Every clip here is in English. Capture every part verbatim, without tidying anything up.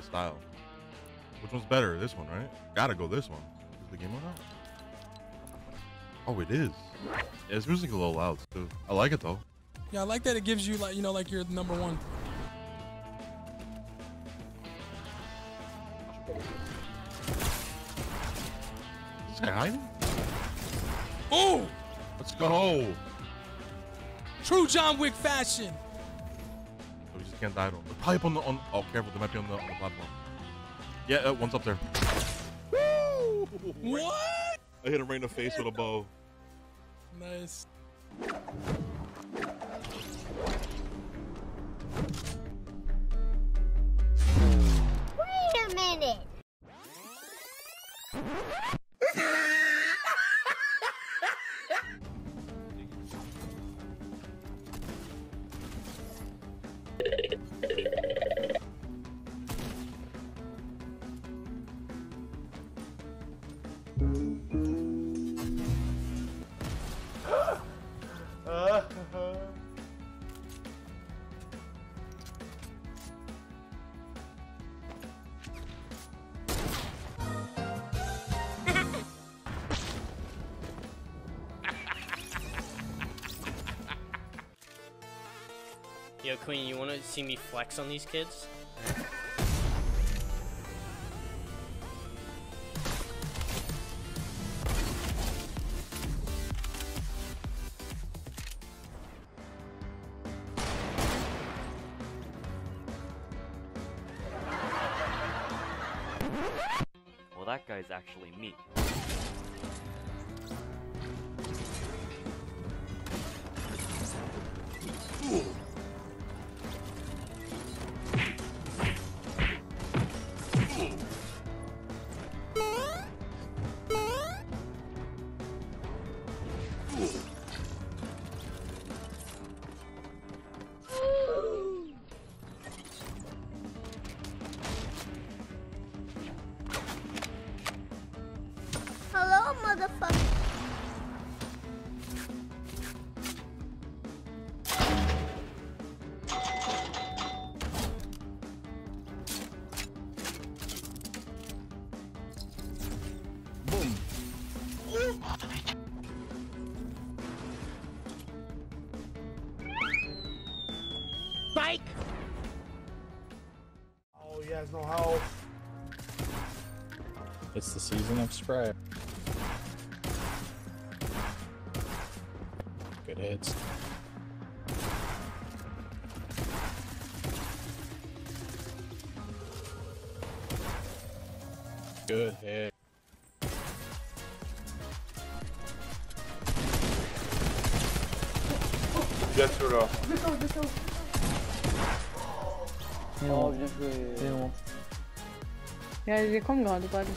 style. Which one's better? This one, right? Gotta go this one. Is the game on that? Oh, it is. Yeah, this music a little loud too. I like it though. Yeah, I like that it gives you like, you know, like you're number one. Is this guy hiding? Oh! Let's go. True John Wick fashion. Oh, we just can't die to him. They're probably up on the, on, oh, careful. They might be on the, on the platform. Yeah, uh, one's up there. Woo! What? I hit him right in the face with a bow. Nice. Wait a minute. Yo, Queen, you want to see me flex on these kids? Well, that guy's actually me. Hello, motherfucker. Bike! Oh, he has no health. It's the season of spray. Good hits. Good hit. Bien sûr là. Oh, bien joué. Ja, wir kommen gerade beide.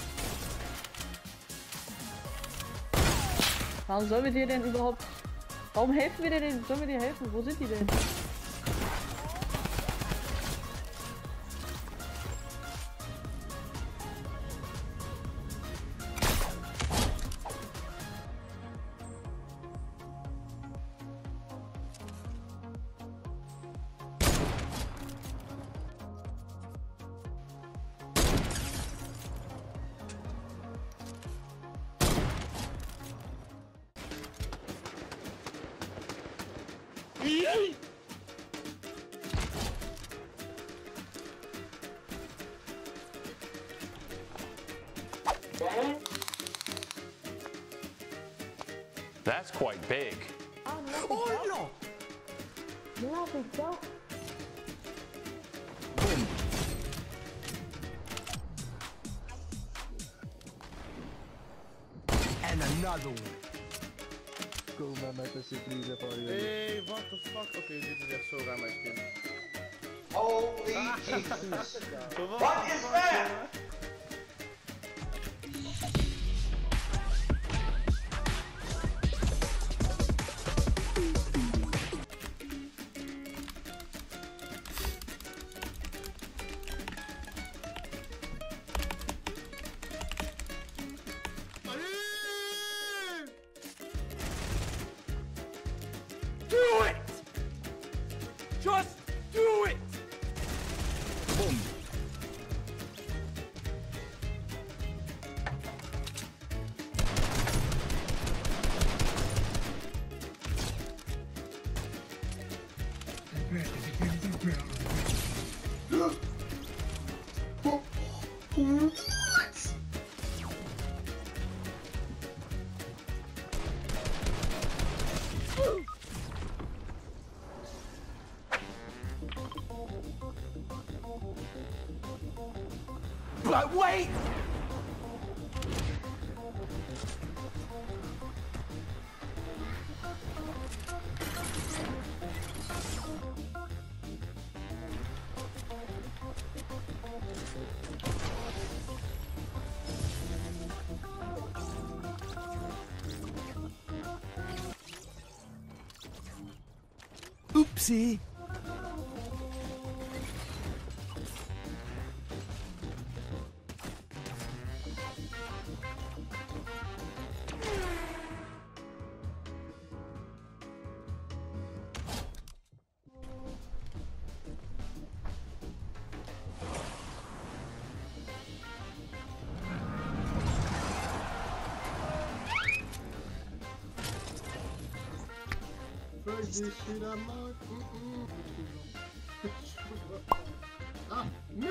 Warum sollen wir dir denn überhaupt... Warum helfen wir dir denn? Sollen wir dir helfen? Wo sind die denn? That's quite big. Oh no! No, no. And another one. Go man, met de please for you. Hey, what the fuck? Oké, okay, dit is echt zo raar, mijn kind. Holy Jesus. What is that? Do it! Just do it! Boom. But wait! Oopsie. Fuck this shit, I'm not. Mm-mm. Ah, no!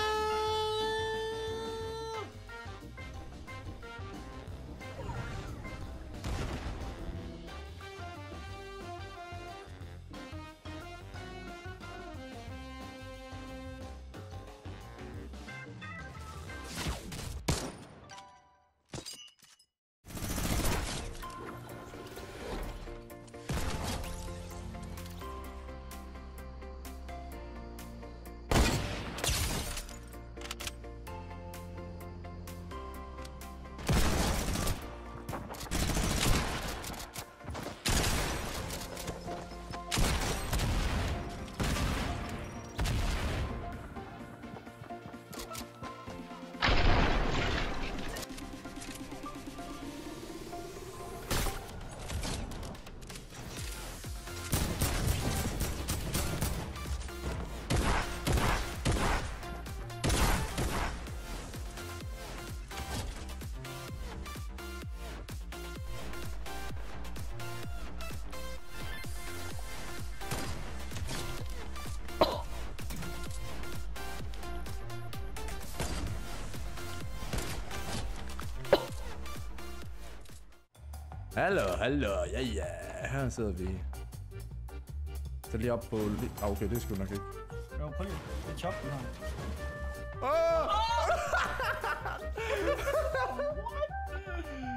Hallo, hallo, ja ja, her sidder vi. Så lige op på... Ah, okay, det er sgu nok ikke. Jo, prøv lige. Det er chop, den her. Åh!